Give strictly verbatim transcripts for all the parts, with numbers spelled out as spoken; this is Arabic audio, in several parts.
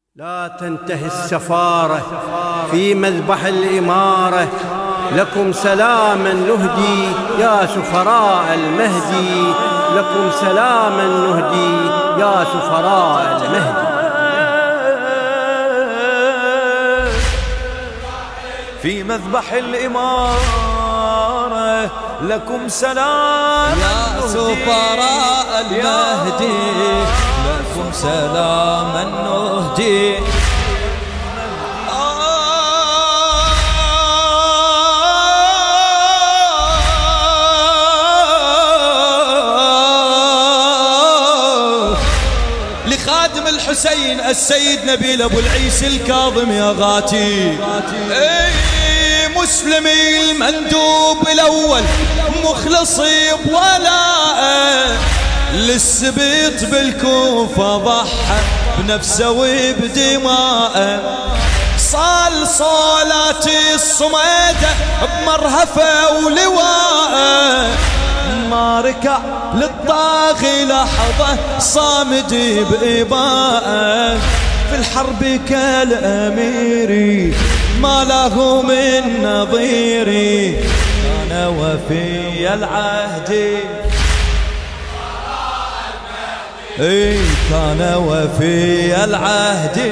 لا تنتهي السفارة في مذبح الإمارة، لكم سلاما نهدي يا سفراء المهدي، لكم سلاما نهدي يا سفراء المهدي. في مذبح الإمارة لكم سلام يا سفراء المهدي، لكم سلاما نهدي. لخادم الحسين السيد نبيل أبو العيس الكاظم يا غاتي، مسلمي المندوب الأول مخلصي بولاءه، للسبيط بالكوفة ضحى بنفسه وبدماءه، صال صولاتي الصميدة بمرهفه ولواءه، ما ركع للطاغي لحظة صامد بإباءه، في الحرب كالأميري ما له من نظيري، كان وفي العهد اي كان وفي العهد.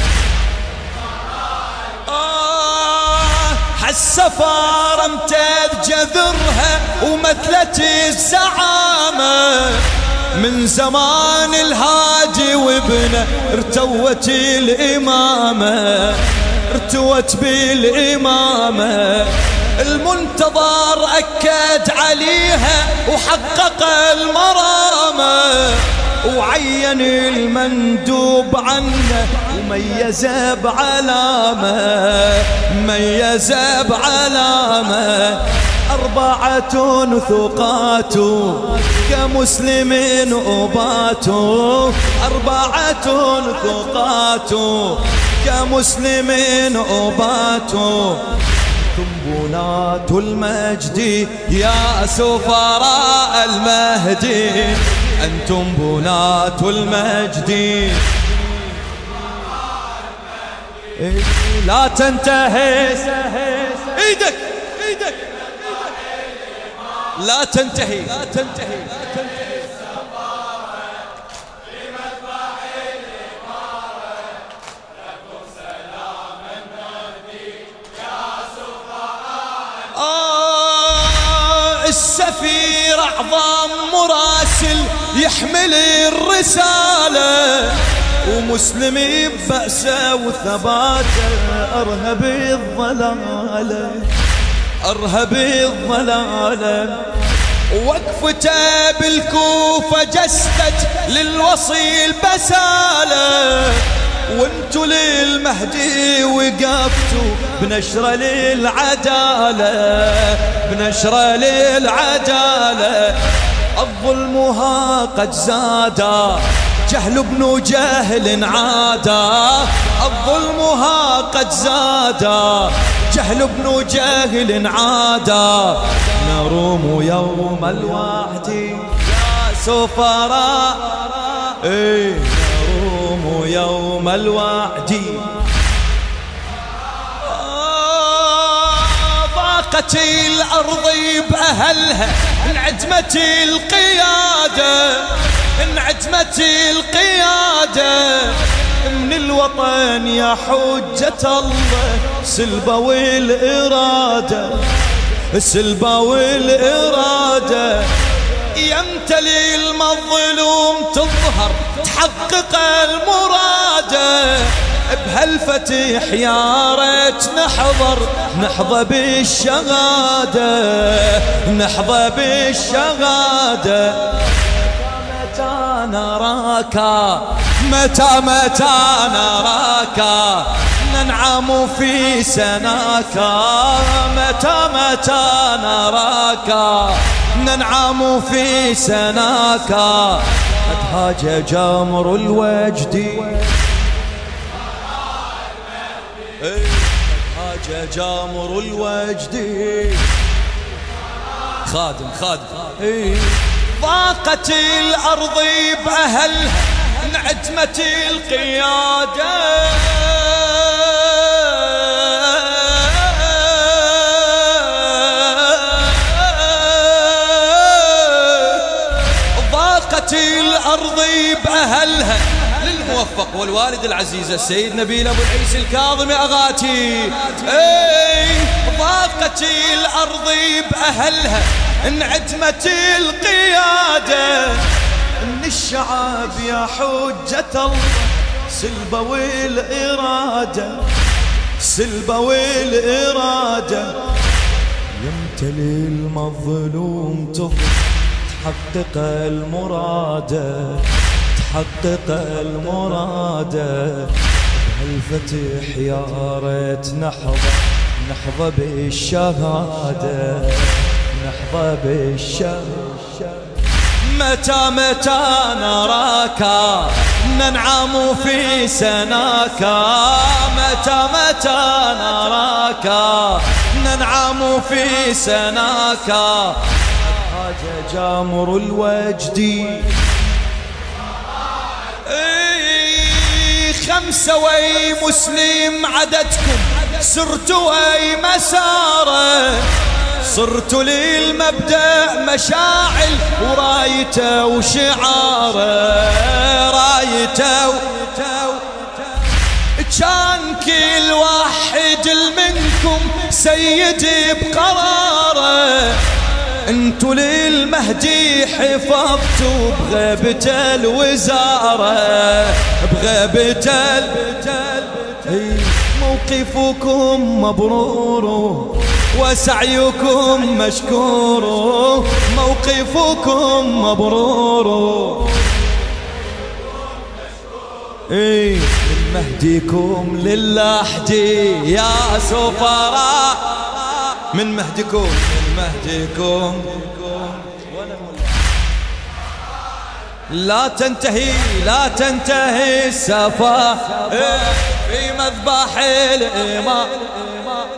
آه حالسفارة امتد جذرها ومثلت الزعامة، من زمان الهادي وابنه ارتوت الإمامة، ارتوت بالإمامة، المنتظر أكد عليها وحقق المرامة، وعين المندوب عنه وميز بعلامة، ميز بعلامة، أربعة ثقات كمسلم أبات، أربعة ثقات كمسلم أبات، أنتم بنات المجد يا سفراء المهدي، أنتم بنات المجد. لا تنتهي ايدك ايدك لا تنتهي لا تنتهي لا تنتهي السفير أعظم مراسل يحمل الرسالة، ومسلمي ببأسه وثباته أرهب الضلالة، أرهب الضلالة، وقفته بالكوفة جسدت للوصي البسالة، وانتو للمهدي وقفتوا بنشرة للعدالة، بنشرة للعدالة، الظلمها قد زادا جهل ابن جهل عادا، الظلمها قد زادا جهل ابن جهل عادا، نروم يوم الوعد يا سفراء ايه نروم يوم الوعد. ضاقت الأرض بأهلها انعدمت القيادة، انعدمت القيادة، من الوطن يا حجة الله سلبة والإرادة، سلبة والإرادة، يمتلي المظلوم تظهر تحقق المرادة، بهالفتح يا ريت نحضر نحظى بالشهادة، نحظى بالشهادة، متى نراك متى متى نراك ننعم في سناك، متى متى نراك ننعم في سناك، قد هاج جمر الوجد هاج جمر الوجد. خادم خادم ضاقت الأرض بأهلها انعدمت القيادة، الموفق والوالد العزيز السيد نبيل أبو العيس الكاظمي أغاتي. اي ضاقت الأرض بأهلها انعدمت القيادة، ان الشعب يا حجة الله سلبوا الإرادة، سلبوا الإرادة. يمتلي المظلوم تحقق المرادة، تحقق المرادة. بهالفتح يا ريت نحظى نحظى بالشهادة، نحظى بالشهادة. متى متى نراك ننعم في سناك، متى متى نراك ننعم في سناك. حاج جامر الوجد خمسة وي مسلم عددكم، سرت وي مساره، صرت للمبدأ مشاعل ورايته وشعاره، رايته كان كل واحد منكم سيد بقراره. انتو للمهدي حفظتوا بغيبة الوزارة، بغيبة موقفكم مبرور وسعيكم مشكور، موقفكم مبرور. اي مهديكم للحدي يا سفراء، من مهدكم من مهدكم لا تنتهي لا تنتهي السفا في مذبح الإمام.